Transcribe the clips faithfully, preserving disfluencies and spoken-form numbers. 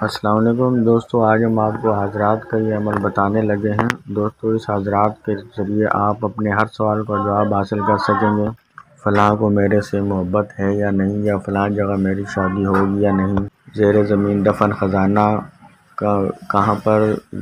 السلام علیکم دوستو، آج ہم آپ کو حاضرات کا یہ عمل بتانے لگے ہیں۔ دوستو اس حاضرات کے ذریعے آپ اپنے ہر سوال کا جواب حاصل کر سکیں گے۔ فلاں کو میرے سے محبت ہے یا نہیں، یا فلاں جگہ میری شادی ہوگی یا نہیں، زیر زمین دفن خزانہ کا کہاں پر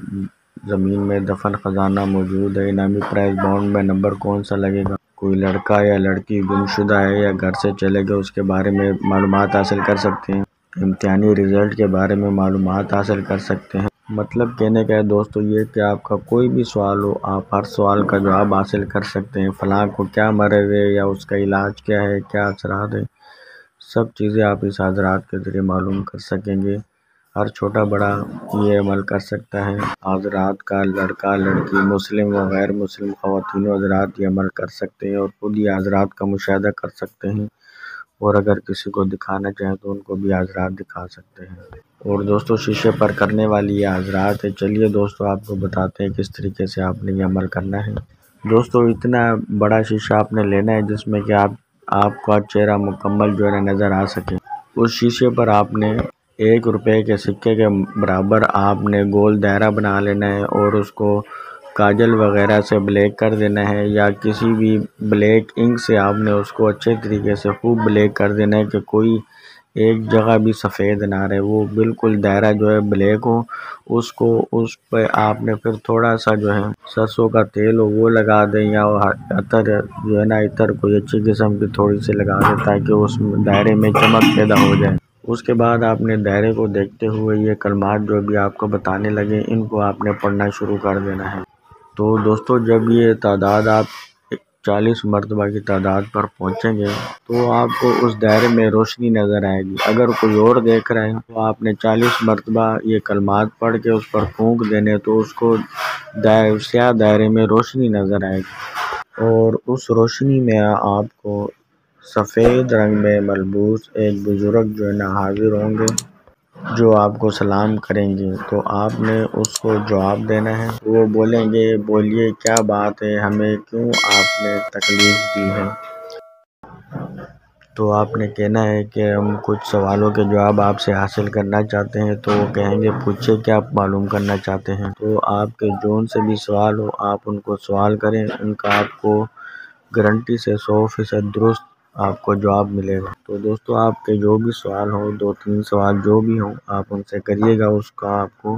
زمین میں دفن خزانہ موجود ہے، انعامی پرائز بانڈ میں نمبر کون سا لگے گا، کوئی لڑکا یا لڑکی گم شدہ ہے یا گھر سے چلے گئے، اس کے بارے میں معلومات حاصل کر سکتے ہیں۔ امتحانی رزلٹ کے بارے میں معلومات حاصل کر سکتے ہیں۔ مطلب کہنے کا ہے دوستو یہ کہ آپ کا کوئی بھی سوال ہو، آپ ہر سوال کا جواب حاصل کر سکتے ہیں۔ فلاں کو کیا مرض ہے یا اس کا علاج کیا ہے، کیا اثرات ہے، سب چیزیں آپ اس حاضرات کے ذریعے معلوم کر سکیں گے۔ ہر چھوٹا بڑا یہ عمل کر سکتا ہے۔ حاضرات کا لڑکا لڑکی، مسلم و غیر مسلم خواتین و حضرات یہ عمل کر سکتے ہیں اور خود یہ حاضرات کا مشاہدہ کر سکتے ہیں، اور اگر کسی کو دکھانا چاہیں تو ان کو بھی حاضرات دکھا سکتے ہیں۔ اور دوستو شیشے پر کرنے والی یہ حاضرات ہے۔ چلیے دوستو آپ کو بتاتے ہیں کس طریقے سے آپ نے یہ عمل کرنا ہے۔ دوستو اتنا بڑا شیشہ آپ نے لینا ہے جس میں کہ آپ آپ کا چہرہ مکمل جو ہے نظر آ سکے۔ اس شیشے پر آپ نے ایک روپے کے سکے کے برابر آپ نے گول دائرہ بنا لینا ہے، اور اس کو کاجل وغیرہ سے بلیک کر دینا ہے، یا کسی بھی بلیک انک سے آپ نے اس کو اچھے طریقے سے خوب بلیک کر دینا ہے کہ کوئی ایک جگہ بھی سفید نہ رہے، وہ بالکل دائرہ جو ہے بلیک ہو۔ اس کو اس پہ آپ نے پھر تھوڑا سا جو ہے سرسوں کا تیل ہو وہ لگا دیں، یا عطر جو ہے نا عطر کوئی اچھی قسم کی تھوڑی سی لگا دیں تاکہ اس دائرے میں چمک پیدا ہو جائے۔ اس کے بعد آپ نے دائرے کو دیکھتے ہوئے یہ کلمات جو بھی آپ کو بتانے لگے ان کو آپ نے پڑھنا شروع کر دینا ہے۔ تو دوستو جب یہ تعداد آپ چالیس مرتبہ کی تعداد پر پہنچیں گے تو آپ کو اس دائرے میں روشنی نظر آئے گی۔ اگر کوئی اور دیکھ رہا ہے تو آپ نے چالیس مرتبہ یہ کلمات پڑھ کے اس پر پھونک دینے تو اس کو سیاہ دائرے میں روشنی نظر آئے گی، اور اس روشنی میں آپ کو سفید رنگ میں ملبوس ایک بزرگ جو ہے نا حاضر ہوں گے، جو آپ کو سلام کریں گے۔ تو آپ نے اس کو جواب دینا ہے۔ وہ بولیں گے بولیے کیا بات ہے، ہمیں کیوں آپ نے تکلیف دی ہے۔ تو آپ نے کہنا ہے کہ ہم کچھ سوالوں کے جواب آپ سے حاصل کرنا چاہتے ہیں۔ تو وہ کہیں گے پوچھے کیا معلوم کرنا چاہتے ہیں۔ تو آپ کے جون سے بھی سوال ہو آپ ان کو سوال کریں، ان کا آپ کو گارنٹی سے سو فیصد درست آپ کو جواب ملے گا۔ تو دوستو آپ کے جو بھی سوال ہو، دو تین سوال جو بھی ہوں آپ ان سے کریے گا، اس کا آپ کو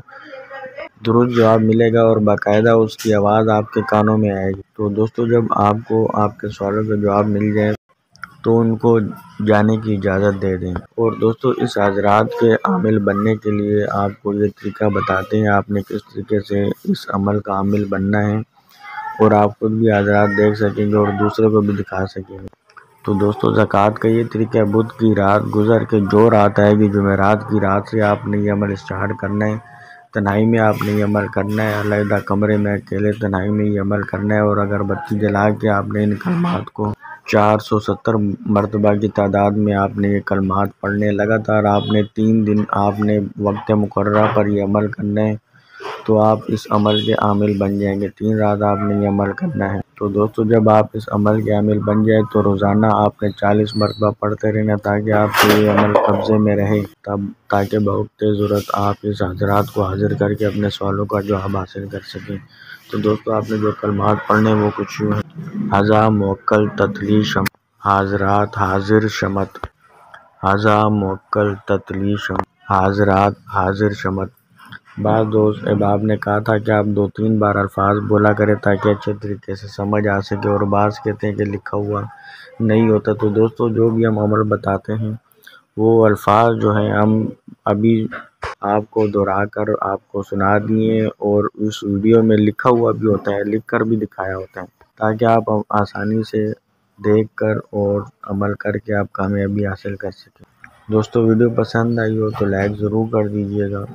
درست جواب ملے گا اور باقاعدہ اس کی آواز آپ کے کانوں میں آئے گی۔ تو دوستو جب آپ کو آپ کے سوالوں کے جواب مل جائے تو ان کو جانے کی اجازت دے دیں۔ اور دوستو اس حاضرات کے عامل بننے کے لیے آپ کو یہ طریقہ بتاتے ہیں آپ نے کس طریقے سے اس عمل کا عامل بننا ہے، اور آپ خود بھی حاضرات دیکھ سکیں گے اور دوسرے کو بھی دکھا سکیں گے۔ تو دوستو زکوٰۃ کا یہ طریقہ ہے، بدھ کی رات گزر کے جو رات آئے گی جمعرات کی رات سے آپ نے یہ عمل اسٹارٹ کرنا ہے۔ تنہائی میں آپ نے یہ عمل کرنا ہے، علیحدہ کمرے میں اکیلے تنہائی میں یہ عمل کرنا ہے، اور اگر بتی جلا کے آپ نے ان کلمات کو چار سو ستر مرتبہ کی تعداد میں آپ نے یہ کلمات پڑھنے لگاتار آپ نے تین دن آپ نے وقت مقررہ پر یہ عمل کرنا ہے، تو آپ اس عمل کے عامل بن جائیں گے۔ تین رات آپ نے یہ عمل کرنا ہے۔ تو دوستو جب آپ اس عمل کے عامل بن جائے تو روزانہ آپ نے چالیس مرتبہ پڑھتے رہنا تاکہ آپ کے یہ عمل قبضے میں رہے، تب تاکہ بوقت ضرورت آپ اس حاضرات کو حاضر کر کے اپنے سوالوں کا جواب حاصل کر سکیں۔ تو دوستو آپ نے جو کلمات پڑھنے وہ کچھ یوں ہیں: حضا موکل تتلی شم، حاضرات حاضر شمت، حضا موکل تتلی شم، حاضرات حاضر شمت۔ بعض دوست احباب نے کہا تھا کہ آپ دو تین بار الفاظ بولا کریں تاکہ اچھے طریقے سے سمجھ آ سکے، اور بعض کہتے ہیں کہ لکھا ہوا نہیں ہوتا۔ تو دوستو جو بھی ہم عمل بتاتے ہیں وہ الفاظ جو ہیں ہم ابھی آپ کو دہرا کر آپ کو سنا دیے، اور اس ویڈیو میں لکھا ہوا بھی ہوتا ہے، لکھ کر بھی دکھایا ہوتا ہے تاکہ آپ آسانی سے دیکھ کر اور عمل کر کے آپ کامیابی حاصل کر سکیں۔ دوستو ویڈیو پسند آئی ہو تو لائک ضرور کر دیجیے گا،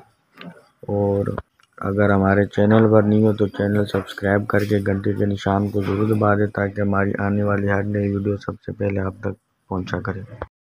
اور اگر ہمارے چینل پر نہیں ہو تو چینل سبسکرائب کر کے گھنٹی کے نشان کو ضرور دبا دیں تاکہ ہماری آنے والی ہر نئی ویڈیو سب سے پہلے آپ تک پہنچا کرے۔